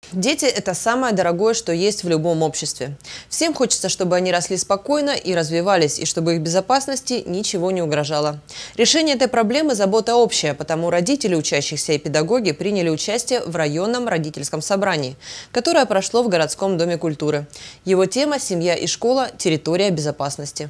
Дети – это самое дорогое, что есть в любом обществе. Всем хочется, чтобы они росли спокойно и развивались, и чтобы их безопасности ничего не угрожало. Решение этой проблемы – забота общая, потому родители учащихся и педагоги приняли участие в районном родительском собрании, которое прошло в городском доме культуры. Его тема – «Семья и школа. Территория безопасности».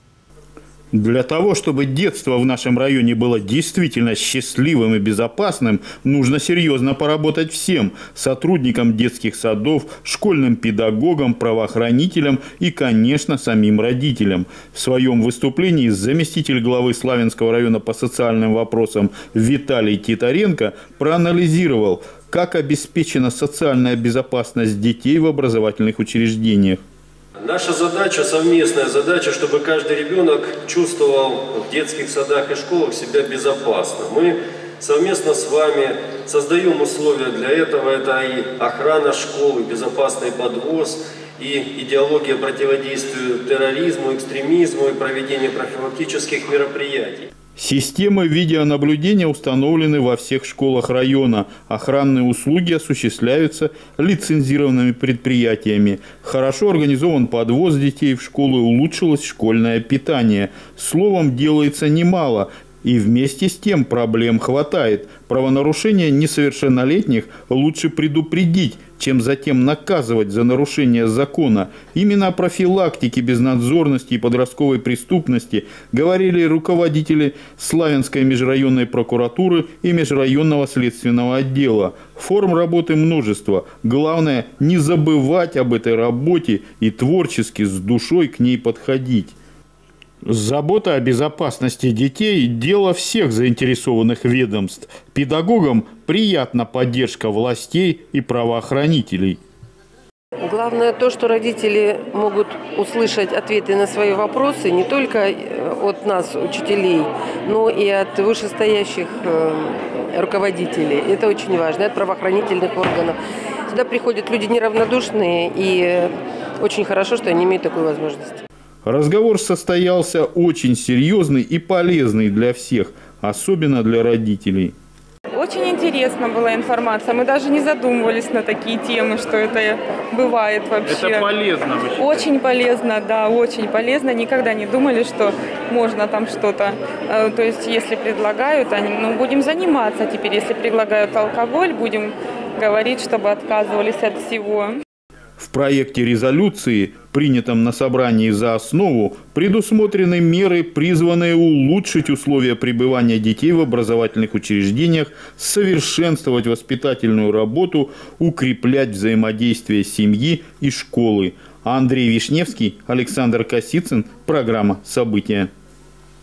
Для того, чтобы детство в нашем районе было действительно счастливым и безопасным, нужно серьезно поработать всем – сотрудникам детских садов, школьным педагогам, правоохранителям и, конечно, самим родителям. В своем выступлении заместитель главы Славянского района по социальным вопросам Виталий Титаренко проанализировал, как обеспечена социальная безопасность детей в образовательных учреждениях. Наша задача, совместная задача, чтобы каждый ребенок чувствовал в детских садах и школах себя безопасно. Мы совместно с вами создаем условия для этого. Это и охрана школы, безопасный подвоз, и идеология противодействия терроризму, экстремизму, и проведение профилактических мероприятий. Системы видеонаблюдения установлены во всех школах района. Охранные услуги осуществляются лицензированными предприятиями. Хорошо организован подвоз детей в школы, улучшилось школьное питание. Словом, делается немало. И вместе с тем проблем хватает. Правонарушения несовершеннолетних лучше предупредить, чем затем наказывать за нарушение закона. Именно о профилактике безнадзорности и подростковой преступности говорили руководители Славянской межрайонной прокуратуры и межрайонного следственного отдела. Форм работы множество. Главное – не забывать об этой работе и творчески с душой к ней подходить. Забота о безопасности детей – дело всех заинтересованных ведомств. Педагогам приятна поддержка властей и правоохранителей. Главное то, что родители могут услышать ответы на свои вопросы не только от нас, учителей, но и от вышестоящих руководителей. Это очень важно, от правоохранительных органов. Сюда приходят люди неравнодушные, и очень хорошо, что они имеют такую возможность. Разговор состоялся очень серьезный и полезный для всех, особенно для родителей. Очень интересна была информация. Мы даже не задумывались на такие темы, что это бывает вообще. Это полезно, вы считаете? Очень полезно, да, очень полезно. Никогда не думали, что можно там что-то. То есть, если предлагают, будем заниматься теперь. Если предлагают алкоголь, будем говорить, чтобы отказывались от всего. В проекте резолюции, принятом на собрании за основу, предусмотрены меры, призванные улучшить условия пребывания детей в образовательных учреждениях, совершенствовать воспитательную работу, укреплять взаимодействие семьи и школы. Андрей Вишневский, Александр Косицын. Программа «События».